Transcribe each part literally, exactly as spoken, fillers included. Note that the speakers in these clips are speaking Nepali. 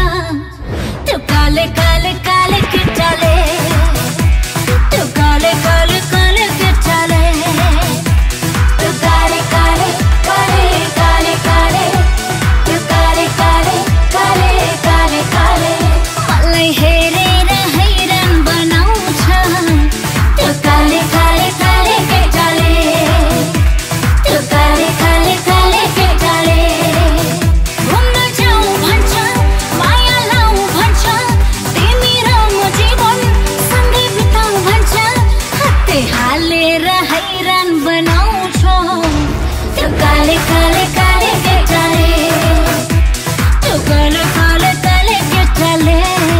त्यो काले काले काले केटाले त्यो काले काले काले केटाले त्यो काले काले काले काले काले त्यो काले काले काले काले काले मलाई हेरेर हैरान बनाउँछ त्यो काले काले काले केटाले त्यो काले काले काले केटाले घुम्न जाऊ भन्छ माया लाऊ भन्छ तिमी र म जीवन सँगै बिताऊ भन्छ हातै हालेर हैरान बनाउँछ त्यो काले काले काले केटाले त्यो काले काले काले केटाले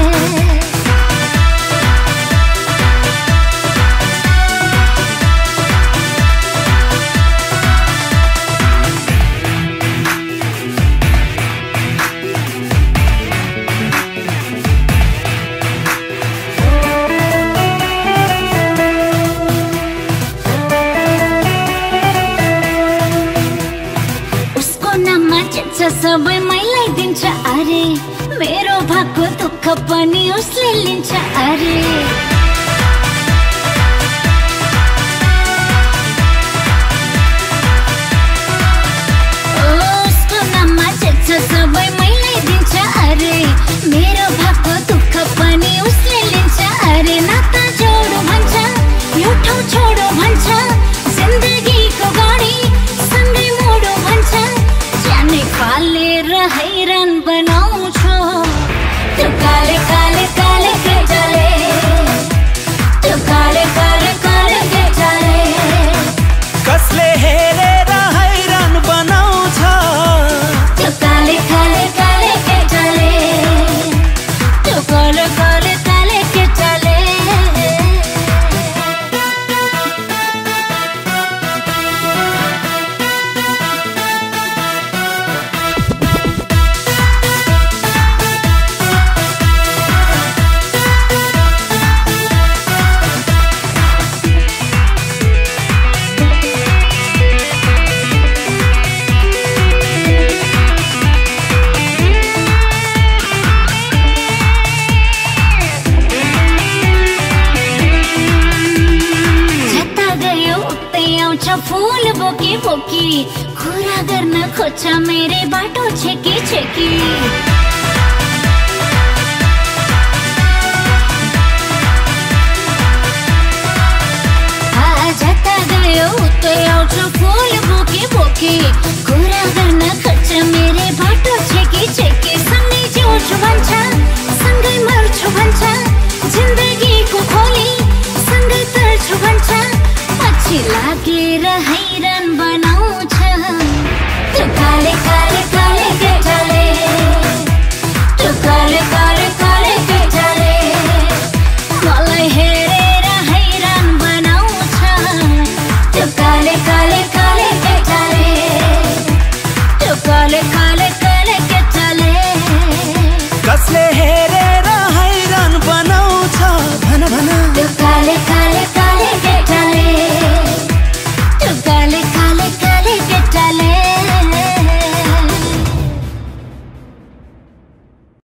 सबै मैलाई दिन्छ अरे मेरो भएको दुःख पनि उसले लिन्छ अरे उसको नाममा चिट्छ सबै मैलाई दिन्छ अरे मेरो भएको दुःख पनि उसले लिन्छ अरे नाता जोडो भन्छ यो ठाउँ छोडो भन्छ जिन्दगीको गाडी सँगै मोडो भन्छ जाने फालेर हैरान बनाउँछ त्यो काले काले काले केटाले त्यो काले काले काले केटाले कसले हेरेर हैरान बनाउँछ त्यो काले काले काले केटाले त्यो काले काले काले केटाले फूल बोकी बोकी कुरा गर्न खोज्छ मेरै बाटो छेकी छेकी जता गयो उतै आउँछ फूल बोकी बोकी कुरा गर्न खोज्छ मेरै बाटो छेकी छेकी सँगै जिउँछु भन्छ सँगै मर्छु भन्छ जिन्दगीको खोली सँगै तर्छु भन्छ पछि लागेर हैरान बनाउँछ त्यो काले काले काले केटाले त्यो काले काले काले केटाले मलाई हेरेर हैरान बनाउँछ त्यो काले काले काले केटाले त्यो काले काले काले केटाले कसले हेरेर